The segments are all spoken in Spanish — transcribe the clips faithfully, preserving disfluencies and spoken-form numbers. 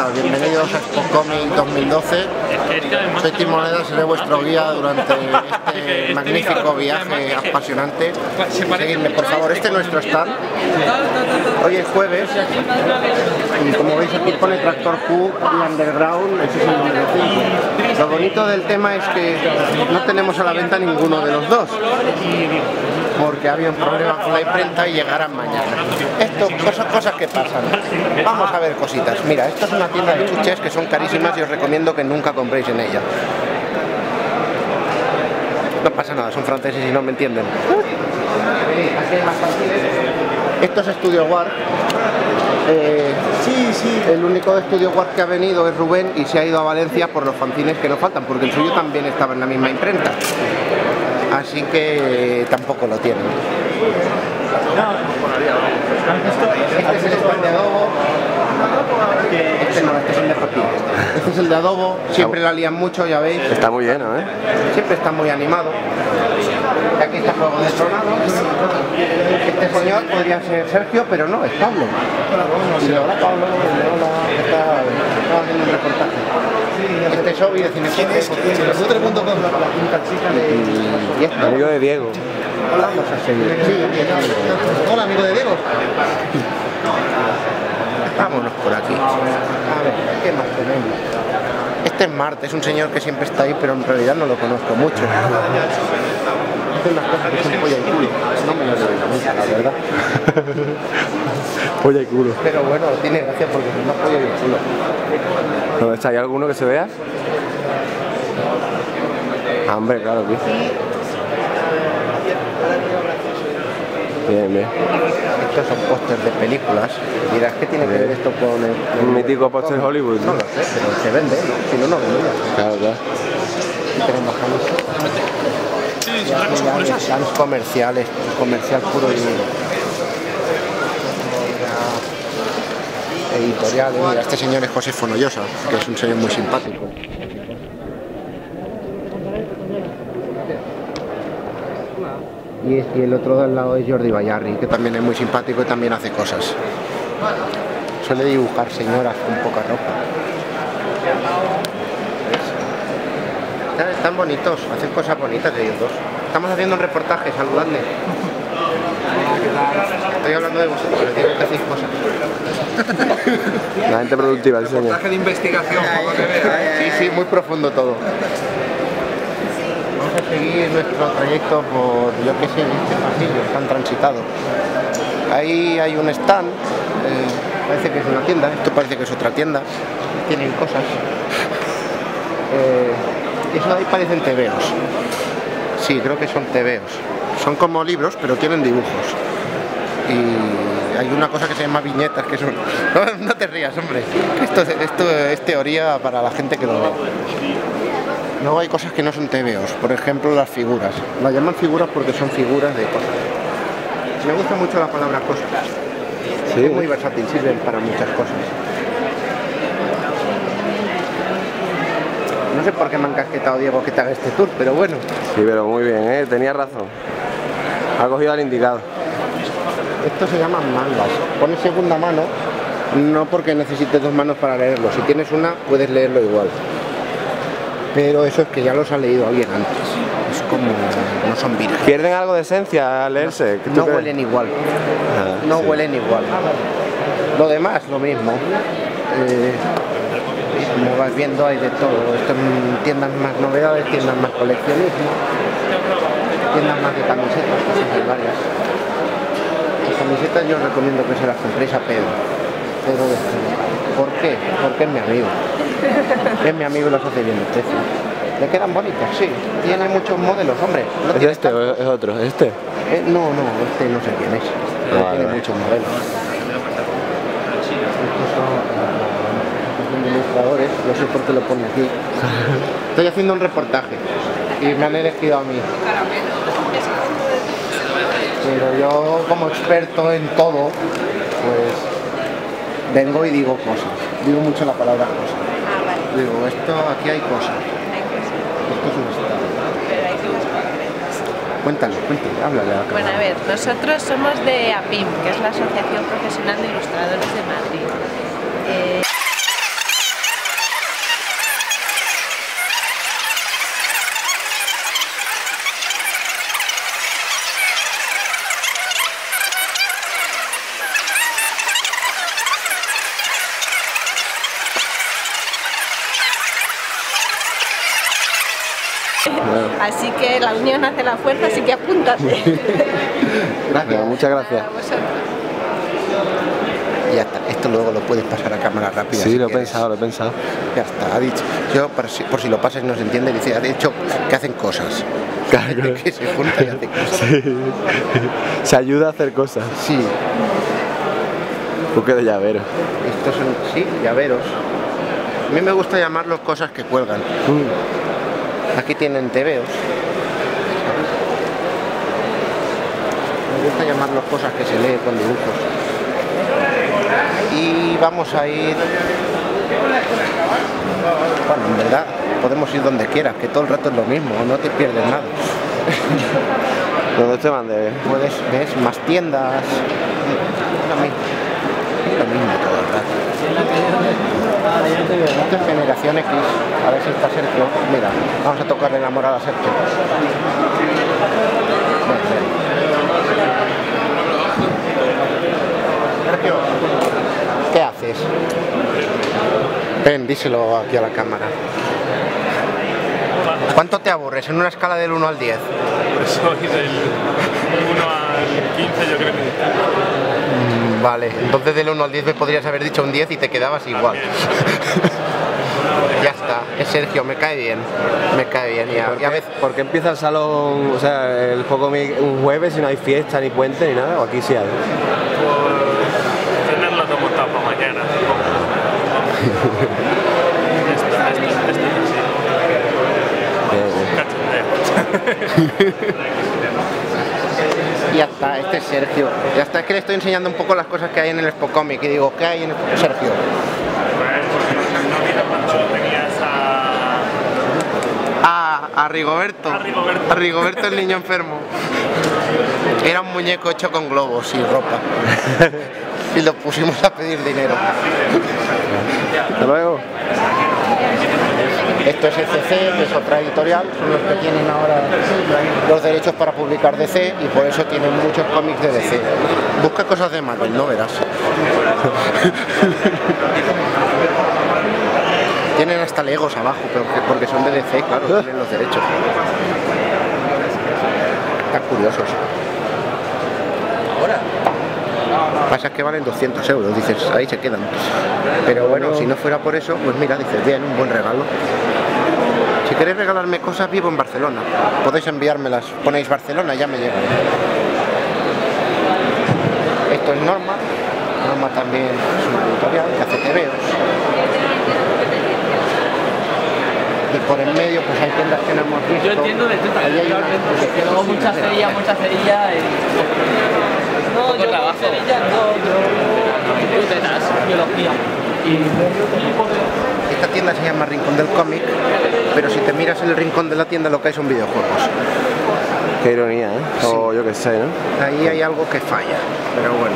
tal? Bienvenidos a Expo Comic dos mil doce. Soy Tim Moneda, seré vuestro guía durante este magnífico viaje apasionante. Seguidme, por favor. Este es nuestro stand. Hoy es jueves y como veis aquí pone Tractor Who y Underground, ese es el número cinco. Lo bonito del tema es que no tenemos a la venta ninguno de los dos, porque había un problema con la imprenta y llegarán mañana. Esto son cosas que pasan. Vamos a ver cositas. Mira, esto es una tienda de chuches que son carísimas y os recomiendo que nunca compréis en ella. No pasa nada, son franceses y no me entienden. Aquí hay más fanzines. Esto es Studio War. Eh, sí, sí. El único de Studio War que ha venido es Rubén y se ha ido a Valencia por los fanzines que nos faltan, porque el suyo también estaba en la misma imprenta. Así que tampoco lo tienen. Este es el stand de Adobo. Este no, este es el de Joaquín. Este es el de Adobo, siempre la lían mucho, ya veis. Está muy lleno, ¿eh? Siempre está muy animado. Y aquí está Juego de Tronos. Este señor podría ser Sergio, pero no, es Pablo. Y ahora Pablo está, está haciendo un reportaje. Este es Obi de Cinefote. Cinefote punto com. Y este. Amigo de Diego. Hola, vamos a seguir. Sí, hola, amigo de Diego. Vámonos por aquí. A ver, ¿qué más tenemos? Este es Marte, es un señor que siempre está ahí, pero en realidad no lo conozco mucho. Hace unas cosas que son polla y culo. No me lo doy mucho, la verdad. Polla y culo. Pero bueno, tiene gracia porque es una polla y un culo. ¿Dónde está? ¿Hay alguno que se vea? Ah, hombre, claro, tío. Bien, bien. Estos son pósters de películas. Dirás, ¿qué tiene que ver esto con el, el un mítico póster de Hollywood? No lo sé, pero se vende, ¿no? Si no, no vendría. Claro, claro. Y tenemos camisetas. Y aquí ya stands comerciales, comercial puro y editorial. Mira, este señor es José Fonollosa, que es un señor muy simpático. Y, es, y el otro de al lado es Jordi Bayarri, que también es muy simpático y también hace cosas. Suele dibujar señoras con poca ropa. Están bonitos, hacen cosas bonitas ellos dos. Estamos haciendo un reportaje, saludadme. Estoy hablando de vosotros, les digo que hacéis cosas. La gente productiva, el señor. Reportaje de investigación, por lo que veo. Sí, sí, muy profundo todo. Vamos a seguir nuestro trayecto por, yo qué sé, este pasillo tan transitado. Ahí hay un stand, eh, parece que es una tienda, esto parece que es otra tienda, tienen cosas. Eh, eso de ahí parecen tebeos. Sí, creo que son tebeos. Son como libros, pero tienen dibujos. Y hay una cosa que se llama viñetas, que son... No, no te rías, hombre. Esto, esto es teoría para la gente que lo ve. Luego hay cosas que no son tebeos, por ejemplo las figuras. Las llaman figuras porque son figuras de cosas. Me gusta mucho la palabra cosas. Sí. Es muy versátil, sirven para muchas cosas. No sé por qué me han casquetado Diego que te haga este tour, pero bueno. Sí, pero muy bien, ¿eh? Tenía razón. Ha cogido al indicado. Esto se llaman mangas. Pones segunda mano, no porque necesites dos manos para leerlo. Si tienes una, puedes leerlo igual. Pero eso es que ya los ha leído alguien antes. Es como... no son virgen. ¿Pierden algo de esencia al leerse? No, no huelen igual. Ah, no sí. huelen igual. Lo demás, lo mismo. Eh, como vas viendo, hay de todo. Esto en tiendas más novedades, tiendas más coleccionismo, tiendas más de camisetas, hay varias. Las camisetas yo os recomiendo que se las compréis a Pedro. Pedro de ¿Por qué? Porque es mi amigo. Es mi amigo y los hace bien de precio. ¿Le quedan bonitas? Sí. Tiene muchos modelos, hombre. No ¿Es este o es otro? ¿Es este? Eh, no, no, este no sé quién es. Pero vale, tiene vale. muchos modelos. Estos son, son ilustradores, no sé por qué lo pone aquí. Estoy haciendo un reportaje y me han elegido a mí. Pero yo, como experto en todo, pues vengo y digo cosas. Digo mucho la palabra cosas. Ah, vale. Digo, esto, aquí hay cosas. Esto es un estado. Pero hay cosas. Cuéntale, cuéntale, háblale. A bueno, a ver, nosotros somos de A P I M, que es la Asociación Profesional de Ilustradores de Madrid. Eh... Bueno. Así que la unión hace la fuerza, así que apúntate. Gracias, muchas gracias. A vosotros. Y ya está, esto luego lo puedes pasar a cámara rápida. Sí, si lo he quieres. pensado, lo he pensado. Ya está, ha dicho. Yo, por si, por si lo pasas y no se entiende, dice, ha dicho que hacen cosas. Claro. Que se junta y hace cosas. Sí. Se ayuda a hacer cosas. Sí, Buque de llavero. estos son, sí, llaveros. A mí me gusta llamarlos cosas que cuelgan. Mm. Aquí tienen tebeos. Me gusta llamarlos cosas que se lee con dibujos. Y vamos a ir... Bueno, en verdad, podemos ir donde quieras, que todo el rato es lo mismo, no te pierdes nada. ¿Dónde te mandé? Puedes, ves, más tiendas... Lo mismo, lo mismo todo el rato. Esto es Generación X, a ver si está Sergio. Mira, vamos a tocarle la moral a Sergio. Ven, ven. Sergio, ¿qué haces? Ven, díselo aquí a la cámara. ¿Cuánto te aburres en una escala del uno al diez? Pues soy del uno al quince, yo creo que... Mm, vale, entonces del uno al diez me podrías haber dicho un diez y te quedabas igual. Ya está, es Sergio, me cae bien, me cae bien. Y a, ¿Por y a qué, veces... por qué empieza el salón, o sea, el juego un jueves y no hay fiesta, ni puente, ni nada? ¿O aquí sí hay? Por tenerlo todo montado para mañana. Esto, esto, esto es así. Bien, bien. Cachondeo. Y ya está, este es Sergio. Ya está, es que le estoy enseñando un poco las cosas que hay en el Expo Comic y digo, ¿qué hay en el Sergio? No mira cuando tenías a... Ah, a Rigoberto. A Rigoberto. A Rigoberto el niño enfermo. Era un muñeco hecho con globos y ropa. Y lo pusimos a pedir dinero. Hasta luego. Esto es E C C, que es otra editorial, son los que tienen ahora los derechos para publicar D C y por eso tienen muchos cómics de D C. Busca cosas de Marvel, no verás. Tienen hasta Legos abajo, pero que- porque son de D C, claro, tienen los derechos. Están curiosos. Ahora. Pasa que valen doscientos euros, dices, ahí se quedan. Pero bueno, si no fuera por eso, pues mira, dices, bien, un buen regalo. Si queréis regalarme cosas, vivo en Barcelona. Podéis enviármelas, ponéis Barcelona, ya me llegan. Esto es Norma. Norma también es una editorial que hace tebeos. Y por en medio pues hay tiendas que no hemos visto. Yo entiendo de teta, Ahí hay yo una entiendo. que Luego mucha cerilla, mucha cerilla y... No, yo trabajo. cerilla no, yo... Tú tetas, biología. Y... Esta tienda se llama Rincón del Cómic, pero si te miras en el rincón de la tienda lo que hay son videojuegos. Qué ironía, ¿eh? O yo qué sé, ¿no? Ahí hay algo que falla, pero bueno.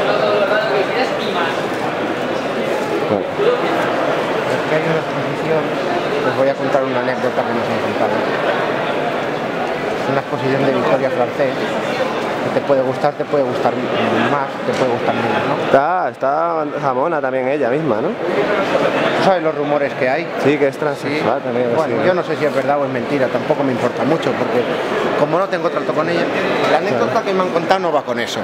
Bueno. Aquí hay una exposición, os voy a contar una anécdota que nos han contado. Es una exposición de Victoria Francés, que te puede gustar, te puede gustar más, te puede gustar menos, ¿no? Está, está jamona también ella misma, ¿no? ¿Tú sabes los rumores que hay? Sí, que es transexual Sí. también. Bueno, sí, yo no sé si es verdad o es mentira, tampoco me importa mucho, porque como no tengo trato con ella, la anécdota que me han contado no va con eso.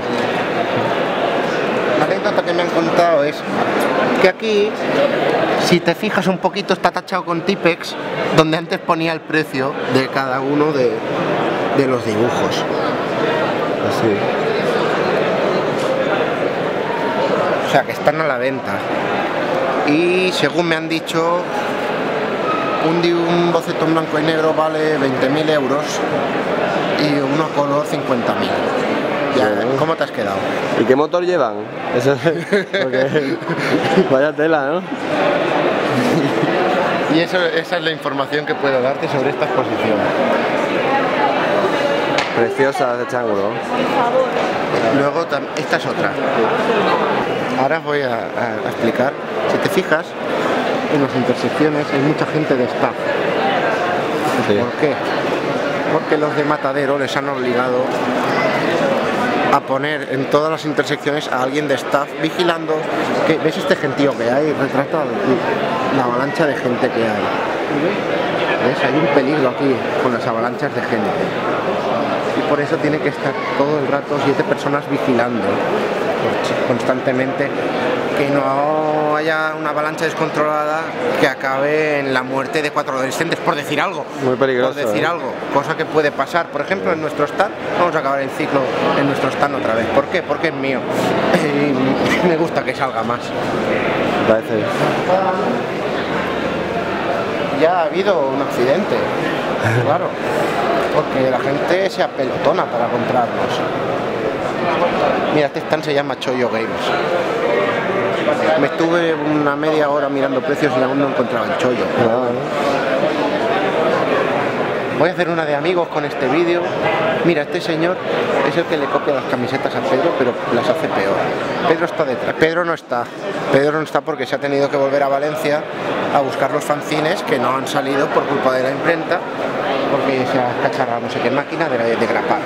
La anécdota que me han contado es que aquí, si te fijas un poquito, está tachado con Tipex, donde antes ponía el precio de cada uno de, de los dibujos. Así. O sea, que están a la venta. Y según me han dicho, un, di- un boceto en blanco y negro vale veinte mil euros y uno a color cincuenta mil. Ya, ¿cómo te has quedado? ¿Y qué motor llevan? Eso es... Porque... Vaya tela, ¿no? Y eso, esa es la información que puedo darte sobre esta exposición. Preciosa de ángulo. Luego, tam- esta es otra. Ahora os voy a, a- a explicar. Si te fijas, en las intersecciones hay mucha gente de staff. Sí. ¿Por qué? Porque los de Matadero les han obligado a poner en todas las intersecciones a alguien de staff vigilando. Que, ¿ves este gentío que hay? Retrata la avalancha de gente que hay. ¿Ves? Hay un peligro aquí con las avalanchas de gente. Y por eso tiene que estar todo el rato siete personas vigilando constantemente que no haya una avalancha descontrolada que acabe en la muerte de cuatro adolescentes, por decir algo. Muy peligroso. Por decir ¿eh? algo, cosa que puede pasar. Por ejemplo, en nuestro stand, vamos a acabar el ciclo en nuestro stand otra vez. ¿Por qué? Porque es mío. Y me gusta que salga más. Parece. Ya ha habido un accidente, claro, porque la gente se apelotona para comprarlos. Mira, este stand se llama Chollo Games. Me estuve una media hora mirando precios y aún no encontraba el chollo. Voy a hacer una de amigos con este vídeo. Mira, este señor es el que le copia las camisetas a Pedro, pero las hace peor. Pedro está detrás. Pedro no está. Pedro no está porque se ha tenido que volver a Valencia a buscar los fanzines que no han salido por culpa de la imprenta, porque se ha cacharrado no sé qué máquina de, de grapar.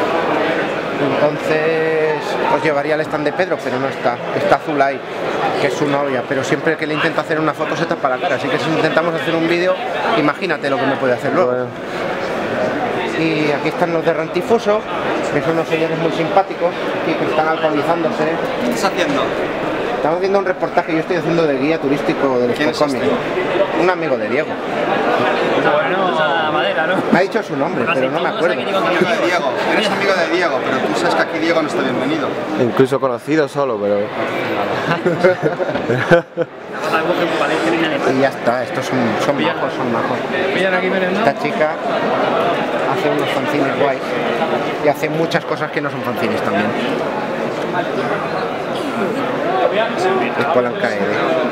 Entonces os llevaría al stand de Pedro, pero no está. Está Zulay, que es su novia, pero siempre que le intento hacer una foto se tapa la cara, así que si intentamos hacer un vídeo, imagínate lo que me puede hacer luego. Bueno. Y aquí están los de Rantifuso, que son unos señores muy simpáticos y que están alcoholizándose. ¿Qué estás haciendo? Estamos haciendo un reportaje, yo estoy haciendo de guía turístico del Spocómic. Un amigo de Diego. Bueno, a madera, ¿no? Me ha dicho su nombre, pero no me acuerdo. Amigo de Diego, eres amigo de Diego, pero tú sabes que aquí Diego no está bienvenido. Incluso conocido solo, pero... Y ya está, estos son, son majos, son majos. Esta chica hace unos fanzines guays y hace muchas cosas que no son fanzines también. Es Polanca Ede.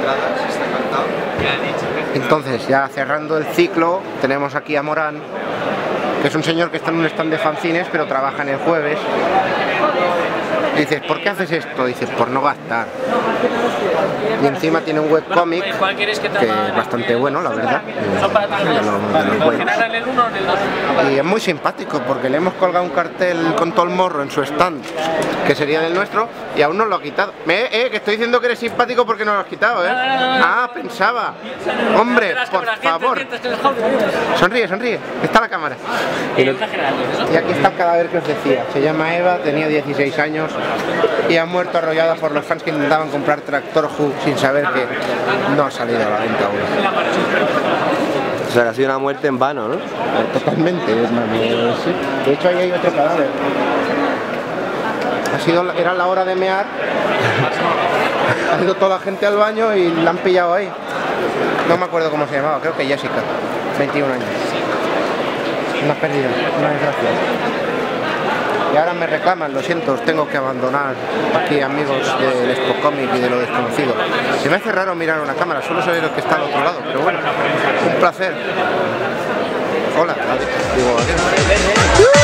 Entonces, ya cerrando el ciclo, tenemos aquí a Morán, que es un señor que está en un stand de fanzines, pero trabaja en el jueves. Y dices, ¿por qué haces esto? Dices, por no gastar. Y encima tiene un webcómic que es bastante bueno, la verdad. De los, de los buenos. Y es muy simpático porque le hemos colgado un cartel con todo el morro en su stand, que sería del nuestro, y aún no lo ha quitado. Me, eh, que estoy diciendo que eres simpático porque no lo has quitado, ¿eh? Ah, pensaba. Hombre, por favor. Sonríe, sonríe. Está la cámara. Y, lo, y aquí está el cadáver que os decía. Se llama Eva, tenía dieciséis años y ha muerto arrollada por los fans que intentaban comprar Tractor Who sin saber que no ha salido a la venta aún. O sea, que ha sido una muerte en vano, ¿no? Totalmente, hermano. Sí. De hecho, ahí hay otro cadáver. Ha sido, era la hora de mear. Ha ido toda la gente al baño y la han pillado ahí. No me acuerdo cómo se llamaba, creo que Jessica. veintiún años. Una pérdida, una desgracia. Y ahora me reclaman, lo siento, os tengo que abandonar aquí, amigos del Spocómic y de lo desconocido. Se me hace raro mirar una cámara, solo saber lo que está al otro lado, pero bueno, un placer. Hola, digo adiós.